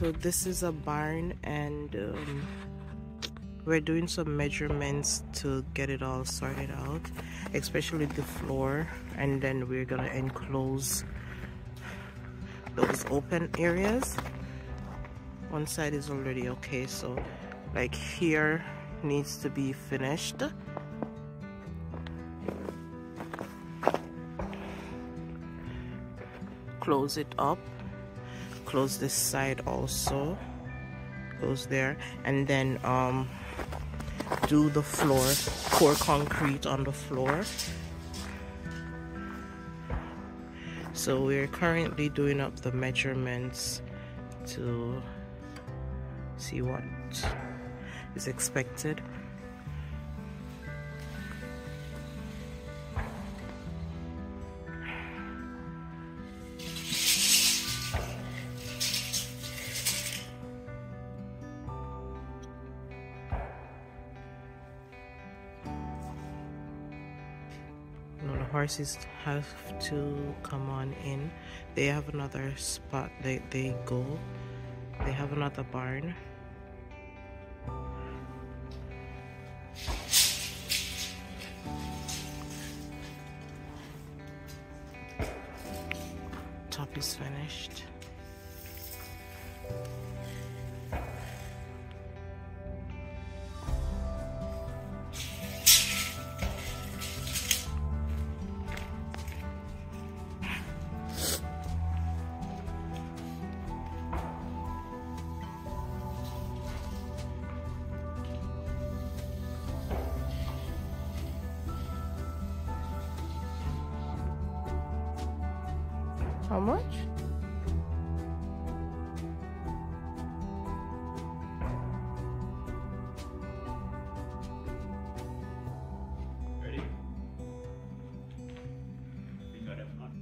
So this is a barn, and we're doing some measurements to get it all sorted out, especially the floor, and then we're gonna enclose those open areas. One side is already okay, so like here needs to be finished. Close it up, close this side also, goes there, and then do the floor, pour concrete on the floor. So we're currently doing up the measurements to see what is expected. The horses have to come on in. They have another spot they go. They have another barn. Top is finished. How much? Ready? You got it on.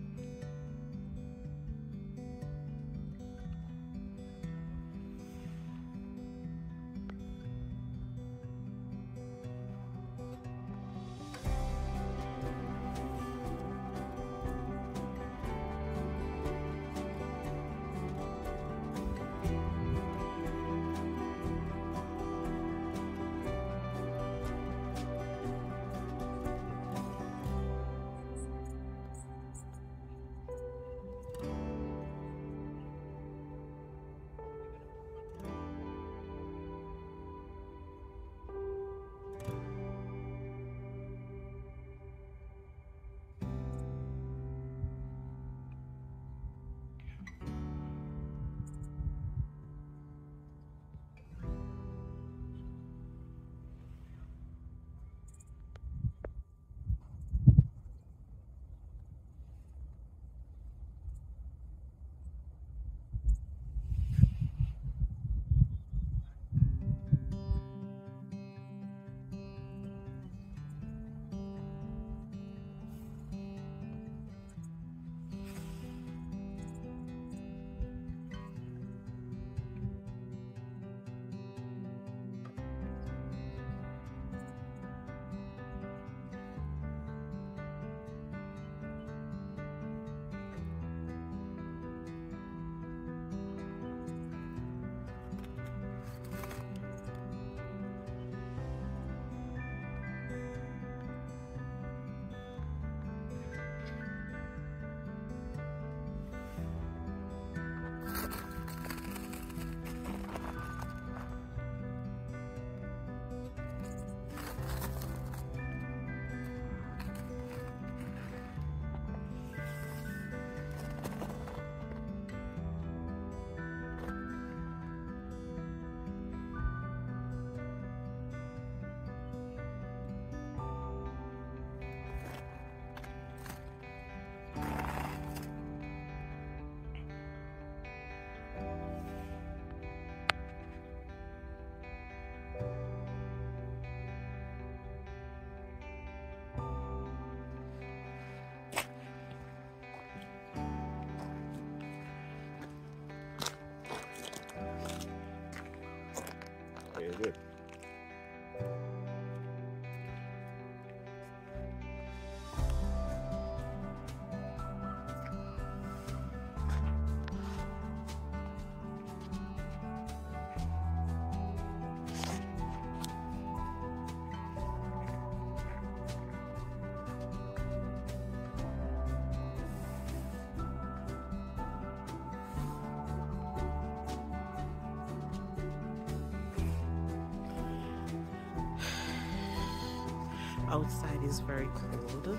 outside is very cold.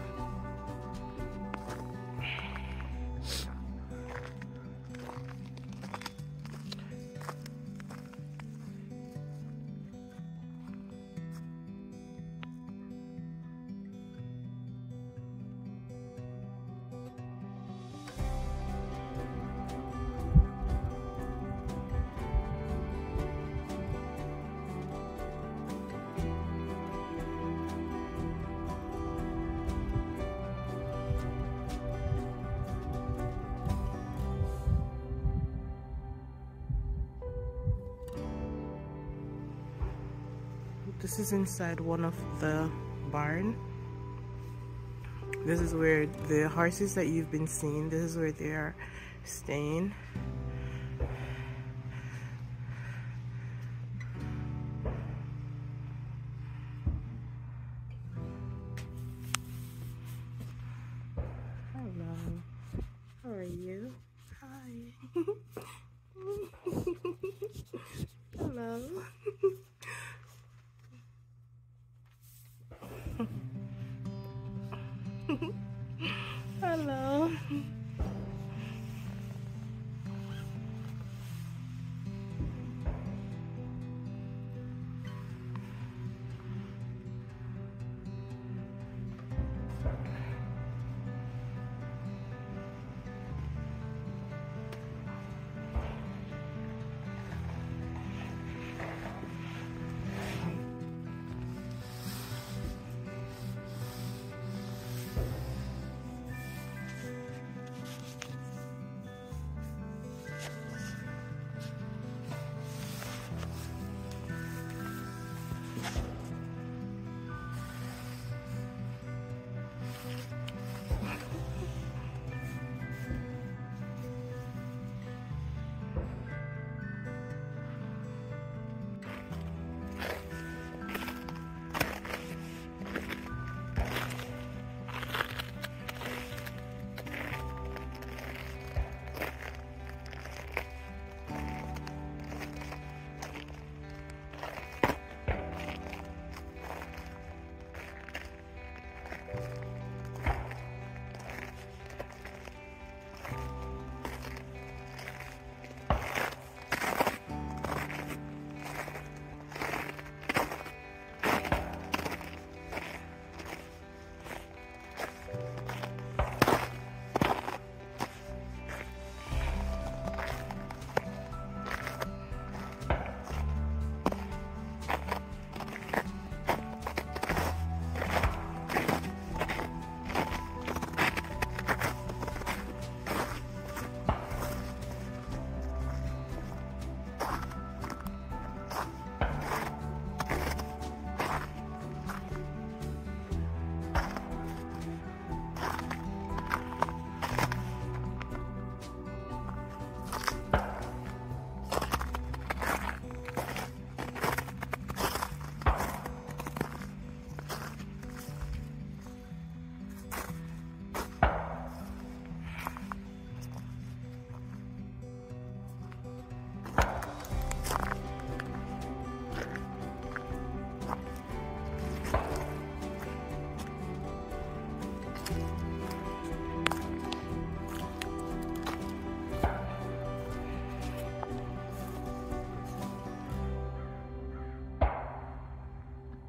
This is inside one of the barn. This is where the horses that you've been seeing, this is where they are staying. Hello. How are you? Hi. Hello. Hello.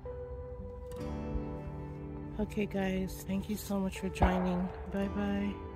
Okay guys, thank you so much for joining. Bye bye.